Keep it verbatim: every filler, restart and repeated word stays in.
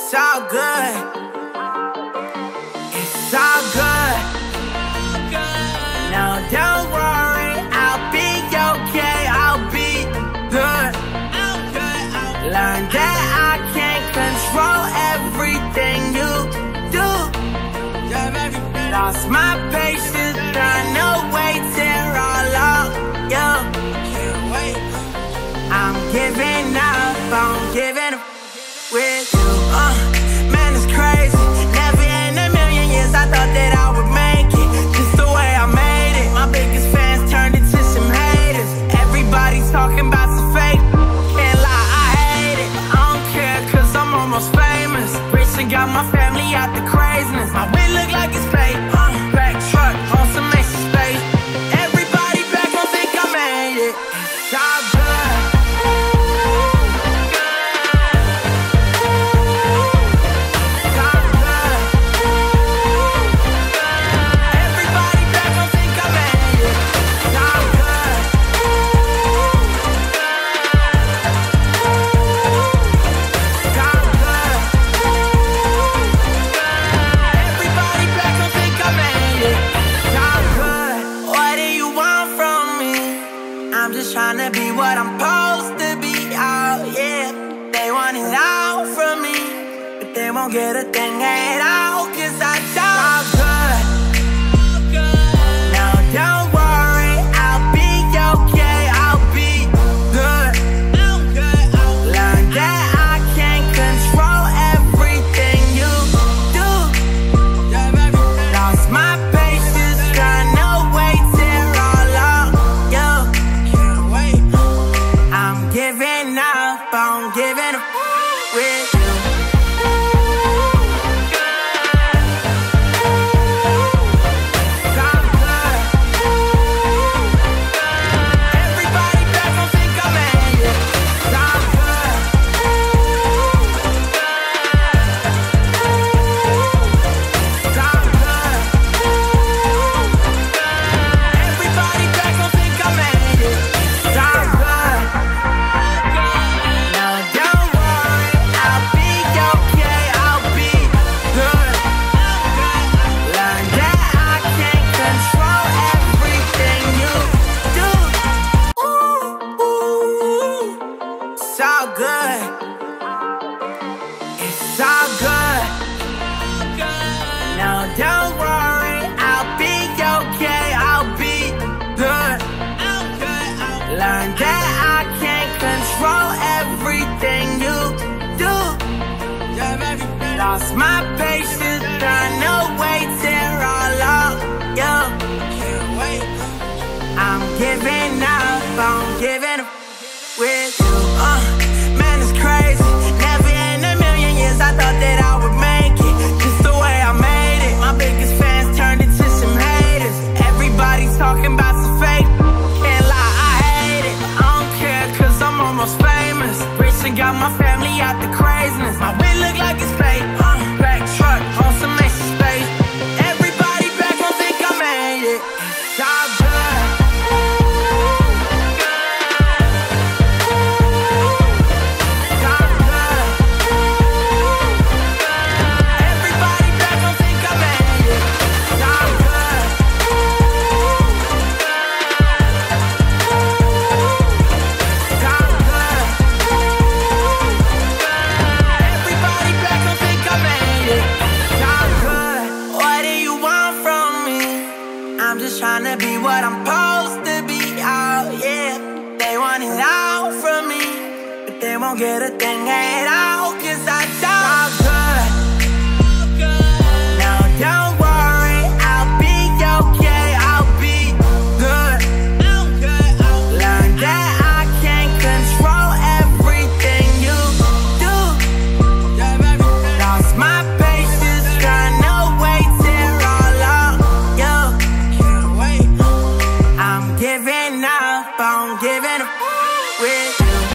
It's all good. It's all good. No, don't worry, I'll be okay. I'll be good. Learn that I can't control everything you do. Lost my patience, trying to wait till all of you. I'm giving up, I'm giving up with you. Uh, man, it's crazy. Never in a million years I thought that I would make it. Just the way I made it. My biggest fans turned into some haters. Everybody's talking about some fake. Can't lie, I hate it. I don't care, cause I'm almost famous. Rich and got my family out the craziness. My wig look like it's fake. Uh, back truck on some extra space. Everybody back gon' think I made it. It's all good. I'm just tryna be what I'm supposed to be, oh yeah. They want it all from me, but they won't get a thing at all, cause I don't good. No, don't worry, I'll be okay, I'll be good. Learn that I can't control everything you do. Lost my patience, trying to wait till all of you. I'm giving up, I'm giving up with you. It's all good. It's all good. No, don't worry, I'll be okay, I'll be good. Learn that I can't control everything you do. Lost my patience, trying to wait till all of you. I'm giving up, I'm giving up with you. Uh, man, it's crazy. Never in a million years I thought that I would make it. Just the way I made it. My biggest fans turned into some haters. Everybody's talking about some fake. Can't lie, I hate it. I don't care, cause I'm almost famous. Rich and got my family out the craziness. My wig look like it's fake. Uh, back truck on some extra space. Everybody back gon' think I made it. It's all good. I'm just tryna be what I'm supposed to be, oh yeah. They want it all from me, but they won't get a thing at all.